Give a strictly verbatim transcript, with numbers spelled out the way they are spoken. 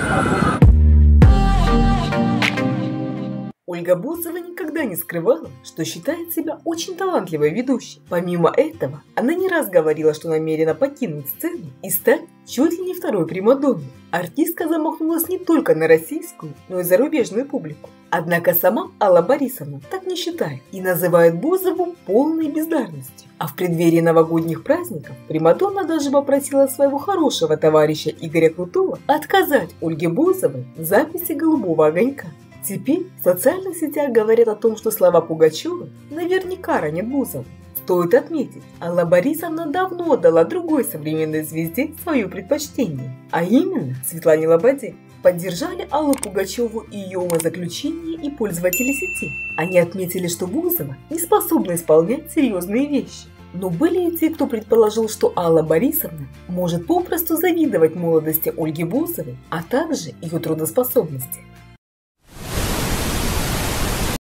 Ольга Бузова никогда не скрывала, что считает себя очень талантливой ведущей. Помимо этого, она не раз говорила, что намерена покинуть сцену и стать чуть ли не второй примадонной. Артистка замахнулась не только на российскую, но и зарубежную публику. Однако сама Алла Борисовна так не считает и называет Бузову полной бездарностью. А в преддверии новогодних праздников примадонна даже попросила своего хорошего товарища Игоря Крутого отказать Ольге Бузовой в записи «Голубого огонька». Теперь в социальных сетях говорят о том, что слова Пугачевой наверняка ранят Бузову. Стоит отметить, Алла Борисовна давно дала другой современной звезде свое предпочтение, а именно Светлане Лободе. Поддержали Аллу Пугачеву и ее умозаключения и пользователи сети. Они отметили, что Бузова не способна исполнять серьезные вещи. Но были и те, кто предположил, что Алла Борисовна может попросту завидовать молодости Ольги Бузовой, а также ее трудоспособности.